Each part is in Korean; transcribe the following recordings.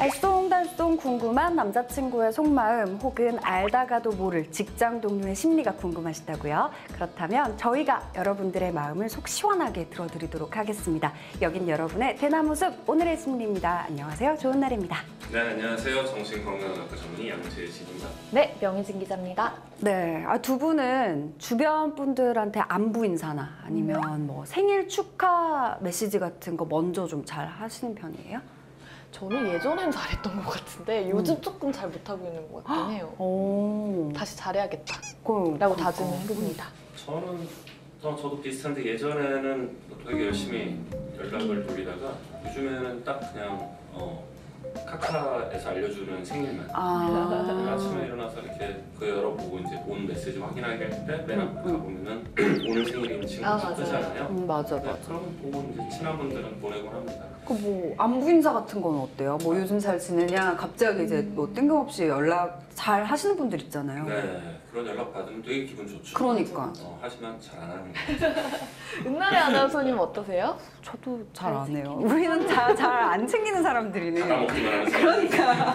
알쏭달쏭 궁금한 남자친구의 속마음 혹은 알다가도 모를 직장 동료의 심리가 궁금하시다고요? 그렇다면 저희가 여러분들의 마음을 속 시원하게 들어드리도록 하겠습니다. 여긴 여러분의 대나무숲 오늘의 심리입니다. 안녕하세요. 좋은 날입니다. 네, 안녕하세요. 정신건강의학과 전문의 양재진입니다. 네, 명희진 기자입니다. 네, 두 분은 주변 분들한테 안부 인사나 아니면 뭐 생일 축하 메시지 같은 거 먼저 좀 잘 하시는 편이에요? 저는 예전엔 잘했던 것 같은데 요즘 조금 잘 못하고 있는 것 같긴 해요. 오. 다시 잘해야겠다 라고 라고 다짐을 해봅니다. 저는 저도 비슷한데 예전에는 되게 열심히 연락을 돌리다가 요즘에는 딱 그냥 카카에서 알려주는 생일만 아침에 일어나서 이렇게 그 열어보고 이제 온 메시지 확인하게 할 때 맨 앞에 가보면은 오늘 생일인 친구 뜨잖아요. 맞아. 그럼 보고 이제 친한 분들은 보내곤 합니다. 그 뭐 안부 인사 같은 건 어때요? 뭐 요즘 잘 지내냐? 갑자기 이제 뭐 뜬금없이 연락 잘 하시는 분들 있잖아요. 네, 그런 연락 받으면 되게 기분 좋죠. 그러니까. 하지만 잘 안 하는 거예요. 은나래 아나운서님 어떠세요? 저도 잘 안 해요. 우리는 잘 안 챙기는 사람들이네. 까먹기만 하는 사람. 그러니까.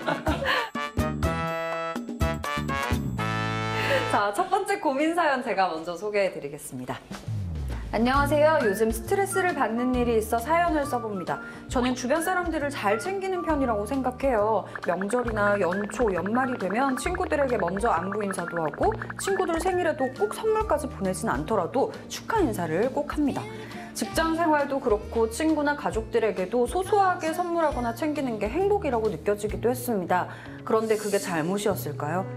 자, 첫 번째 고민 사연 제가 먼저 소개해 드리겠습니다. 안녕하세요. 요즘 스트레스를 받는 일이 있어 사연을 써봅니다. 저는 주변 사람들을 잘 챙기는 편이라고 생각해요. 명절이나 연초, 연말이 되면 친구들에게 먼저 안부 인사도 하고 친구들 생일에도 꼭 선물까지 보내진 않더라도 축하 인사를 꼭 합니다. 직장 생활도 그렇고 친구나 가족들에게도 소소하게 선물하거나 챙기는 게 행복이라고 느껴지기도 했습니다. 그런데 그게 잘못이었을까요?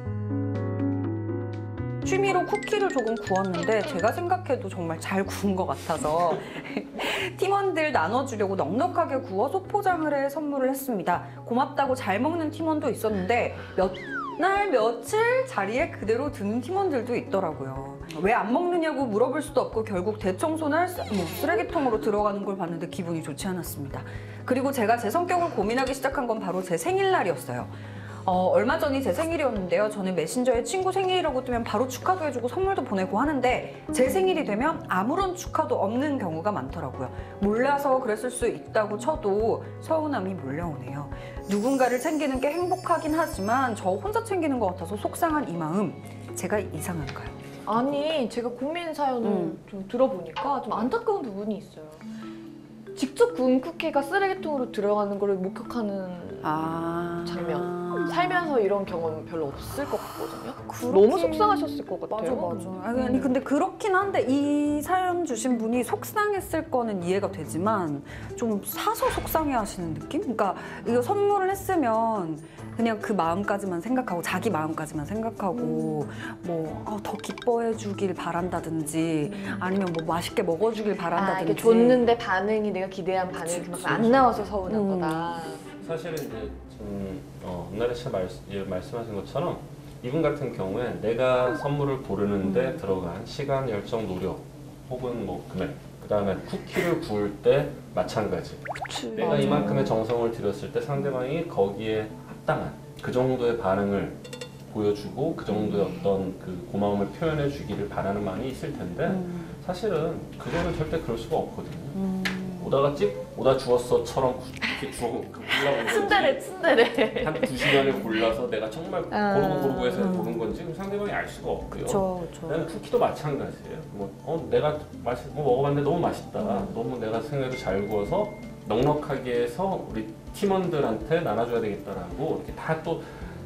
취미로 쿠키를 조금 구웠는데 제가 생각해도 정말 잘 구운 것 같아서 팀원들 나눠주려고 넉넉하게 구워서 포장을 해 선물을 했습니다. 고맙다고 잘 먹는 팀원도 있었는데 몇 날 며칠 자리에 그대로 두는 팀원들도 있더라고요. 왜 안 먹느냐고 물어볼 수도 없고 결국 대청소나 쓰레기통으로 들어가는 걸 봤는데 기분이 좋지 않았습니다. 그리고 제가 제 성격을 고민하기 시작한 건 바로 제 생일날이었어요. 얼마 전이 제 생일이었는데요. 저는 메신저에 친구 생일이라고 뜨면 바로 축하도 해주고 선물도 보내고 하는데 제 생일이 되면 아무런 축하도 없는 경우가 많더라고요. 몰라서 그랬을 수 있다고 쳐도 서운함이 몰려오네요. 누군가를 챙기는 게 행복하긴 하지만 저 혼자 챙기는 것 같아서 속상한 이 마음, 제가 이상한가요? 아니, 제가 고민 사연을 좀 들어보니까 좀 안타까운 부분이 있어요. 직접 구운 쿠키가 쓰레기통으로 들어가는 걸 목격하는 장면. 살면서 이런 경험 별로 없을 것 같거든요. 너무 속상하셨을 것 같아요. 맞아. 아니 근데 그렇긴 한데 이 사연 주신 분이 속상했을 거는 이해가 되지만 좀 사서 속상해하시는 느낌? 그러니까 이거 선물을 했으면 그냥 그 마음까지만 생각하고 자기 마음까지만 생각하고 뭐 더 기뻐해 주길 바란다든지 아니면 뭐 맛있게 먹어주길 바란다든지. 이게 줬는데 반응이 내가 기대한 반응이 그만큼 안 나와서 서운한 거다. 사실은 이제 은나래 씨가 말씀하신 것처럼 이분 같은 경우에 내가 선물을 고르는데 들어간 시간, 열정, 노력 혹은 뭐 금액 그 다음에 쿠키를 구울 때 마찬가지 내가 이만큼의 정성을 들였을 때 상대방이 거기에 합당한 그 정도의 반응을 보여주고 그 정도의 어떤 그 고마움을 표현해 주기를 바라는 마음이 있을 텐데 사실은 그거는 절대 그럴 수가 없거든요. 오다 주웠어처럼 이렇게 골라본 츤데레. 한 2시간을 골라서 내가 정말 고르고 해서 고른 건지 상대방이 알 수가 없고요. 그쵸. 나는 쿠키도 마찬가지예요. 내가 먹어봤는데 너무 맛있다. 너무 내가 생각해도 잘 구워서 넉넉하게 해서 우리 팀원들한테 나눠줘야 되겠다라고 이렇게 다 또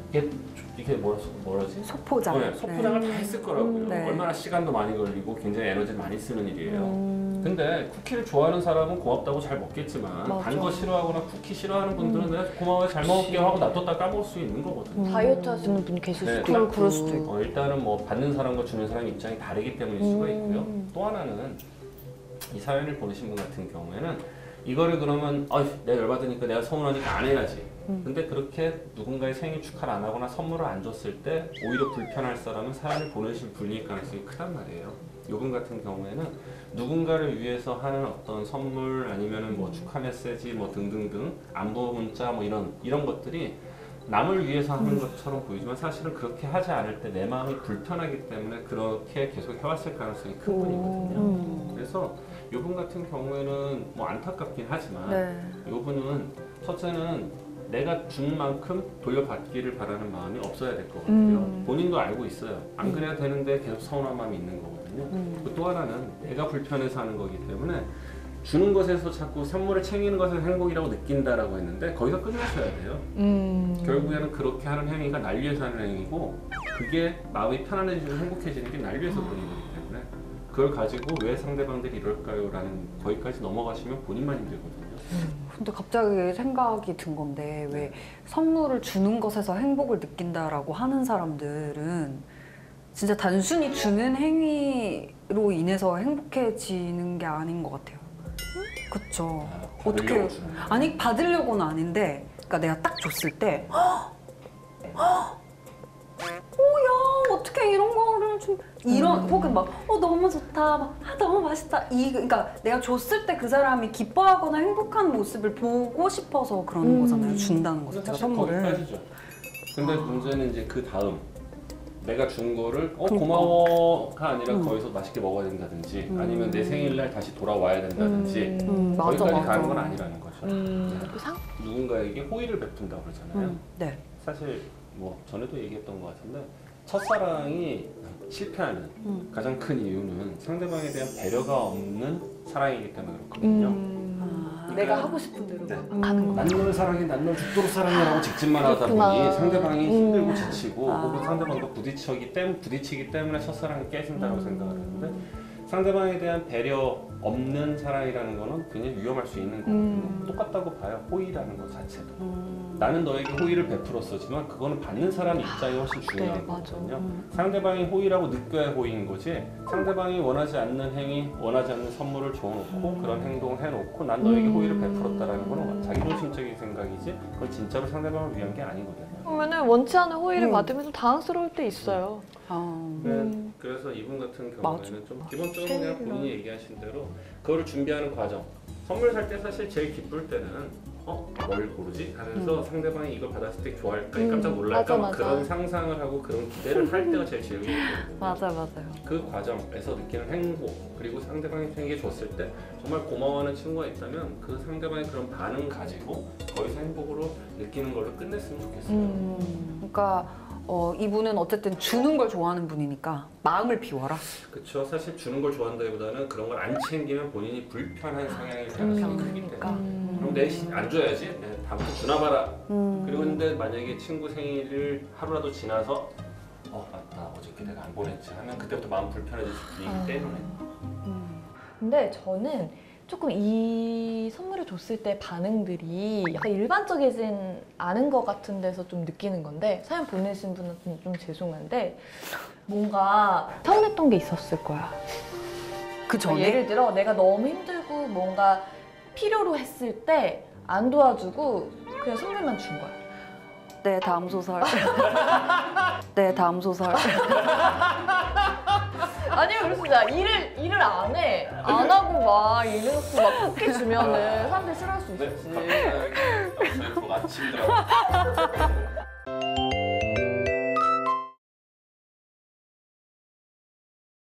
이게 뭐라지? 소포장. 네, 소포장을 다 했을 거라고요. 네. 얼마나 시간도 많이 걸리고 굉장히 에너지를 많이 쓰는 일이에요. 근데 쿠키를 좋아하는 사람은 고맙다고 잘 먹겠지만 단 거 싫어하거나 쿠키 싫어하는 분들은 내가 고마워요 잘 먹을게요 하고 놔뒀다 까먹을 수 있는 거거든요. 다이어트 하시는 분이 계실 수도 있고 그럴 수도 있고. 일단은 뭐 받는 사람과 주는 사람 입장이 다르기 때문일 수가 있고요. 또 하나는 이 사연을 보내신 분 같은 경우에는 이거를 그러면 내가 열받으니까 내가 서운하니까 안 해야지. 근데 그렇게 누군가의 생일 축하를 안 하거나 선물을 안 줬을 때 오히려 불편할 사람은 사연을 보내실 분일 가능성이 크단 말이에요. 이분 같은 경우에는 누군가를 위해서 하는 어떤 선물 아니면은 뭐 축하 메시지 뭐 등등등 안부 문자 뭐 이런 것들이 남을 위해서 하는 것처럼 보이지만 사실은 그렇게 하지 않을 때 내 마음이 불편하기 때문에 그렇게 계속 해왔을 가능성이 큰 분이거든요. 그래서 이분 같은 경우에는 뭐 안타깝긴 하지만 이분은 첫째는 내가 준 만큼 돌려받기를 바라는 마음이 없어야 될 것 같아요. 본인도 알고 있어요. 안 그래야 되는데 계속 서운한 마음이 있는 거거든요. 그리고 또 하나는 내가 불편해서 하는 거기 때문에 주는 것에서 자꾸 선물을 챙기는 것을 행복이라고 느낀다라고 했는데 거기서 끝나셔야 돼요. 결국에는 그렇게 하는 행위가 날 위해서 하는 행위고 그게 마음이 편안해지고 행복해지는 게 날 위해서 그런 거기 때문에 그걸 가지고 왜 상대방들이 이럴까요? 라는 거기까지 넘어가시면 본인만 힘들거든요. 근데 갑자기 생각이 든 건데 왜 선물을 주는 것에서 행복을 느낀다라고 하는 사람들은 진짜 단순히 주는 행위로 인해서 행복해지는 게 아닌 것 같아요. 그쵸. 어떻게 받으려고 주는 거예요. 아니 받으려고는 아닌데 그러니까 내가 딱 줬을 때 야, 어떻게 이런 거를 좀 이런 혹은 막 너무 좋다, 막 너무 맛있다. 그러니까 내가 줬을 때 그 사람이 기뻐하거나 행복한 모습을 보고 싶어서 그러는 거잖아요. 준다는 거 자체가 사실 선물을. 거기까지죠. 근데 문제는 이제 그 다음 내가 준 거를 고마워가 아니라 거기서 맛있게 먹어야 된다든지 아니면 내 생일날 다시 돌아와야 된다든지 맞아, 거기까지 맞아. 가는 건 아니라는 거죠. 그 상? 누군가에게 호의를 베푼다고 그러잖아요. 네. 사실 뭐 전에도 얘기했던 것 같은데 첫사랑이 실패하는 가장 큰 이유는 상대방에 대한 배려가 없는 사랑이기 때문에 그렇거든요. 내가 하고 싶은 대로 네. 가는 거. 난 널 사랑해, 난 널 죽도록 사랑해라고 직진만 하다 그렇구나. 보니 상대방이 힘들고 지치고 혹은 상대방도 부딪히기 때문에 첫사랑이 깨진다고 생각을 하는데 상대방에 대한 배려 없는 사랑이라는 거는 굉장히 위험할 수 있는 거거든요. 똑같다고 봐요. 호의라는 것 자체도. 나는 너에게 호의를 베풀었었지만 그거는 받는 사람 입장이 훨씬 중요한 맞아. 거거든요. 상대방이 호의라고 느껴야 호의인 거지 상대방이 원하지 않는 행위, 원하지 않는 선물을 줘놓고 그런 행동을 해놓고 난 너에게 호의를 베풀었다라는 거는 자기중심적인 생각이지 그건 진짜로 상대방을 위한 게 아니거든요. 그러면은 원치 않은 호의를 받으면 좀 당황스러울 때 있어요. 그래서 이분 같은 경우에는 맞아. 좀 기본적으로 그냥 본인이 얘기하신 대로 그거를 준비하는 과정 선물 살 때 사실 제일 기쁠 때는 뭘 고르지? 하면서 상대방이 이걸 받았을 때 좋아할까? 깜짝 놀랄까? 맞아. 그런 상상을 하고 그런 기대를 할 때가 제일 즐거워요. 맞아요. 그 과정에서 느끼는 행복 그리고 상대방이 생기게 줬을 때 정말 고마워하는 친구가 있다면 그 상대방의 그런 반응 가지고 거기서 행복으로 느끼는 걸로 끝냈으면 좋겠어요. 그러니까 이분은 어쨌든 주는 걸 좋아하는 분이니까 마음을 비워라. 그렇죠. 사실 주는 걸 좋아한다기보다는 그런 걸 안 챙기면 본인이 불편한 성향일 가능성이 크기 때문에 그럼 안 줘야지. 다음부터 주나 봐라. 그리고 근데 만약에 친구 생일을 하루라도 지나서 맞다. 어저께 내가 안 보냈지 하면 그때부터 마음 불편해질 수 있기 때문에 근데 저는 조금 이 선물을 줬을 때 반응들이 약간 일반적이진 않은 것 같은 데서 좀 느끼는 건데 사연 보내신 분한테는 좀 죄송한데 뭔가 서운했던 게 있었을 거야. 그 전에 예를 들어 내가 너무 힘들고 뭔가 필요로 했을 때 안 도와주고 그냥 선물만 준 거야. 네, 다음 소설. 네, 다음 소설. 아니요, 그렇습니다. 일을 안 해. 안 하고 막 이래놓고 막 쿠키 주면은 사람들이 싫어할 수 있지. 갑자기 아침이더라고요.